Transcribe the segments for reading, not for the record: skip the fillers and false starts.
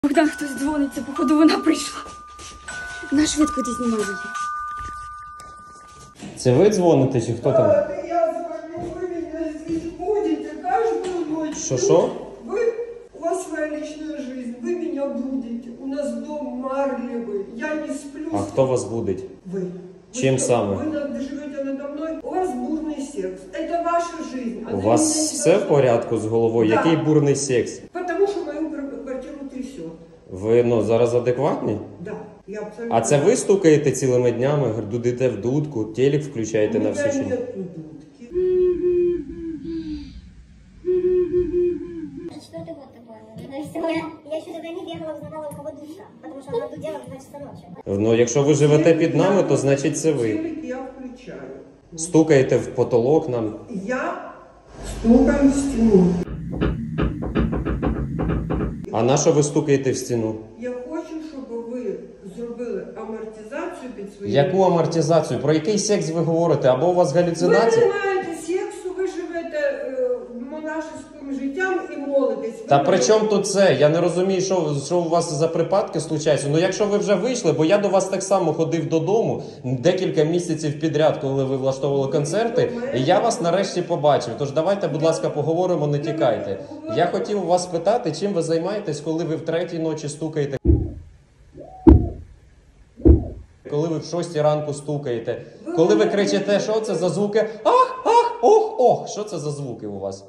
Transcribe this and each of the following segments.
Богдан, хтось дзвониться, походу вона прийшла. На швидко ти знімай її. Це ви дзвоните чи хто там? Это я звоню, вы меня здесь будете каждую ночь. Что? У вас своя личная жизнь, вы меня будете. У нас дом марлевый, я не сплю. А хто вас будить? Вы. Чим саме? Вы живете надо мной, у вас бурный секс. Это ваша жизнь. У вас все в порядку з головою? Да. Який бурний секс? Потому что мою квартиру трясет. Ви зараз адекватні? Да, я абсолютно... А це ви стукаєте цілими днями, дудите в дудку, телек включаєте на всю У меня щось? нет дудки. Четвертый год такое. Я еще тогда не бегала, узнавала, у кого дудка. Потому что она дудела в 2 часа ночи. Ну, якщо ви живете під нами, то значить це ви. Телек я включаю. Стукаєте в потолок нам. Я стукаю в стену. А на що ви стукаєте в стіну? Я хочу, щоб ви зробили амортизацію під своїм... Яку амортизацію? Про який секс ви говорите? Або у вас Ви галюцинації? не маєте сексу, ви живете монашеським життям і молитесь. Та при чому тут це? Я не розумію, що у вас за припадки случаються. Ну якщо ви вже вийшли, бо я до вас так само ходив додому декілька місяців підряд, коли ви влаштовували концерти, і я вас нарешті побачив. Тож давайте, будь ласка, поговоримо, не тікайте. Я хотів вас питати, чим ви займаєтесь, коли ви в 3-й ночі стукаєте? Коли ви в 6-й ранку стукаєте? Коли ви кричите, що це за звуки? Ах, ах, ох, ох! Що це за звуки у вас?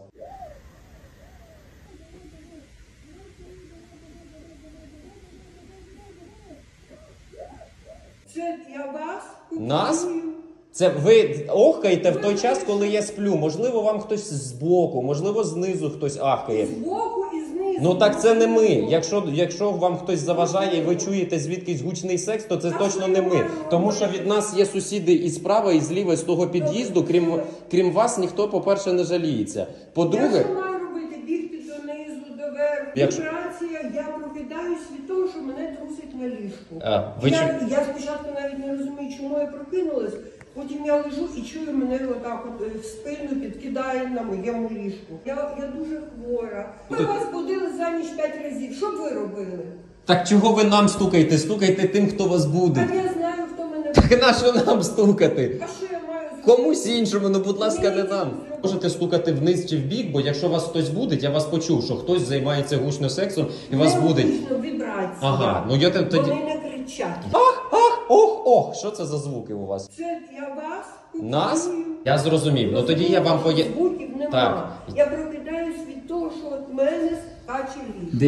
Це я вас купую. Нас? Це ви охкаєте в той час, коли я сплю. Можливо, вам хтось збоку, можливо, знизу хтось ахкає. Збоку і знизу. Ну так це не ми. Якщо вам хтось заважає і ви чуєте звідкись гучний секс, то це точно не ми. Тому що від нас є сусіди і справа, і зліва, і з того під'їзду. Крім вас, ніхто, по-перше, не жаліється. По-друге... Я що маю робити? Бігти донизу, доверху. Вібрація, я прокидаюсь від того, що мене трусить на ліжку. Я спочатку навіть не розумію, чому я прокинулась. Потім я лежу і чую, мене отак от в спину підкидає на моєму ліжку. Я дуже хвора. Ми вас будили за ніч 5 разів. Що б ви робили? Так чого ви нам стукаєте? Стукайте тим, хто вас буде. Так я знаю, хто мене... Так на що нам стукати? А що я маю зробити? Комусь іншому, ну будь ласка, не нам. Можете стукати вниз чи в бік, бо якщо вас хтось будить, я вас почув, що хтось займається гучно сексом і вас будить. Гучно, вібрація. Ага, ну я тоді... Вони не кричать. Ах, ах, ох, ох! Що це за звуки у вас? Це я вас купую. Нас? Я зрозумів. Ну тоді я вам Звуків нема. Так. Я прокидаюсь від того, що от мене скаче ліс.